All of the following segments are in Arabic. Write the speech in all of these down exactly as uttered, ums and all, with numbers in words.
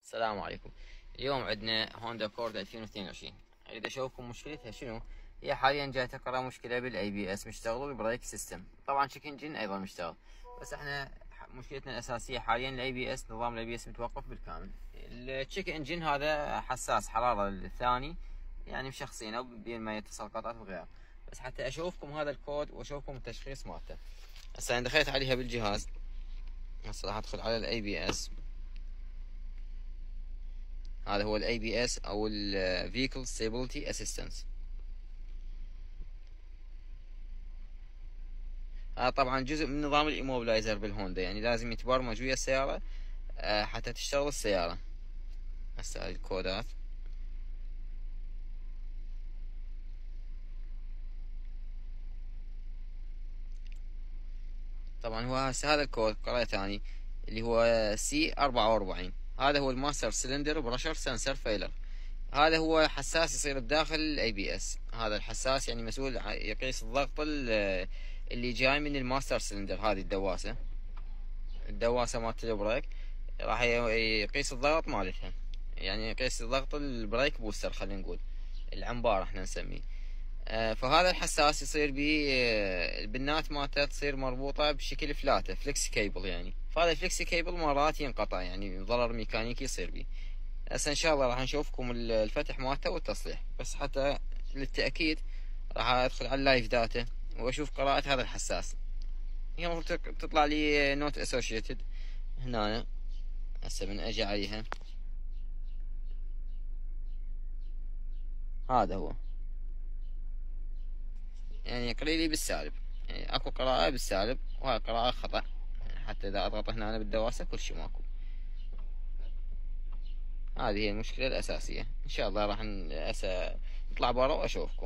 السلام عليكم. اليوم عندنا هوندا اكورد ألفين واثنين وعشرين. اريد اشوفكم مشكلتها شنو. هي حاليا جاي تقرا مشكله بالاي بي اس مشتغل والبريك سيستم، طبعا تشيك انجن ايضا مشتغل، بس احنا مشكلتنا الاساسيه حاليا الاي بي اس، نظام الاي بي اس متوقف بالكامل. التشيك انجن هذا حساس حراره الثاني، يعني مشخصينه بين ما يتصل قطعات وغيره، بس حتى اشوفكم هذا الكود واشوفكم التشخيص مالته. هسه انا دخلت عليها بالجهاز، هسه راح ادخل على الاي بي اس. هذا هو الاي بي اس او ال Vehicle Stability Assistance. هذا طبعا جزء من نظام الايموبلايزر بالهوندا، يعني لازم يتبرمج ويا السيارة حتى تشتغل السيارة. هسه هاي الكودات. طبعا هو هسه هذا الكود قرأته اني اللي هو سي أربعة وأربعين، هذا هو الماستر سلندر برشر سنسر فيلر. هذا هو حساس يصير بداخل الاي بي اس. هذا الحساس يعني مسؤول يقيس الضغط اللي جاي من الماستر سلندر، هذه الدواسة الدواسة مالت البريك راح يقيس الضغط مالتها، يعني يقيس ضغط البريك بوستر، خلينا نقول العنبار احنا نسميه. آه فهذا الحساس يصير به آه البنات مالته تصير مربوطة بشكل فلاتة، فليكس كيبل يعني، فهذا الفليكس كيبل مرات ينقطع، يعني ضرر ميكانيكي يصير به. هسه ان شاء الله راح نشوفكم الفتح مالته والتصليح، بس حتى للتأكيد راح ادخل على اللايف داتا واشوف قراءة هذا الحساس. هي تطلع لي نوت اسوشيتد هنا. هسه من اجي عليها، هذا هو يعني يقري لي بالسالب، يعني اكو قراءة بالسالب وهاي قراءة خطأ، حتى اذا اضغط هنا بالدواسة كل شي ماكو. هذه هي المشكلة الاساسية. ان شاء الله راح هسه نطلع برا واشوفكم.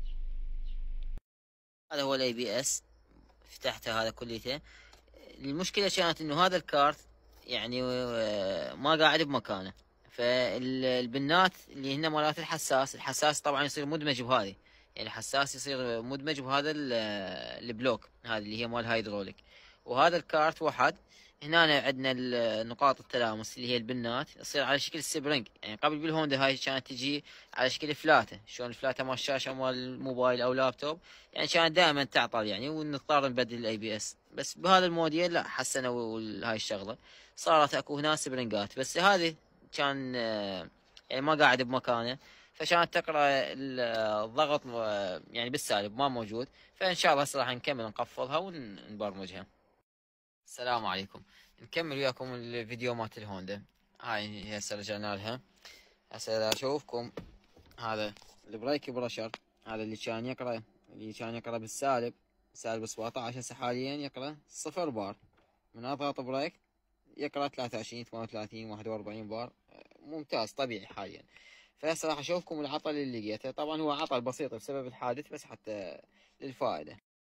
هذا هو الاي بي اس، فتحته هذا كليته. المشكلة كانت انه هذا الكارت يعني ما قاعد بمكانه، فالبنات اللي هن مالات الحساس، الحساس طبعا يصير مدمج بهذه، يعني الحساس يصير مدمج بهذا البلوك، هذه اللي هي مال هيدروليك، وهذا الكارت وحد. هنا عندنا نقاط التلامس اللي هي البنات تصير على شكل سبرينج، يعني قبل بالهوندا هاي كانت تجي على شكل فلاتة، شلون الفلاتة مال الشاشة مال الموبايل او لابتوب، يعني كانت دائما تعطل يعني ونضطر نبدل الاي بي اس. بس بهذا الموديل لا، حسنوا هاي الشغلة، صارت اكو هنا سبرينجات، بس هذه كان يعني ما قاعد بمكانه، فكانت تقرا الضغط يعني بالسالب ما موجود. فان شاء الله هسه راح نكمل نقفلها ونبرمجها. السلام عليكم. نكمل وياكم الفيديو مالت الهوندا. هاي هسه رجعنا لها. هسه اشوفكم هذا البريك برشر، هذا اللي كان يقرا اللي كان يقرا بالسالب، سالب سبعطعش، هسه حاليا يقرا صفر بار. من اضغط بريك يقرا ثلاثة وعشرين ثمانية وثلاثين واحد وأربعين بار، ممتاز طبيعي حاليا. فهسه راح اشوفكم العطل اللي لقيته. طبعا هو عطل بسيط بسبب الحادث، بس حتى للفائدة.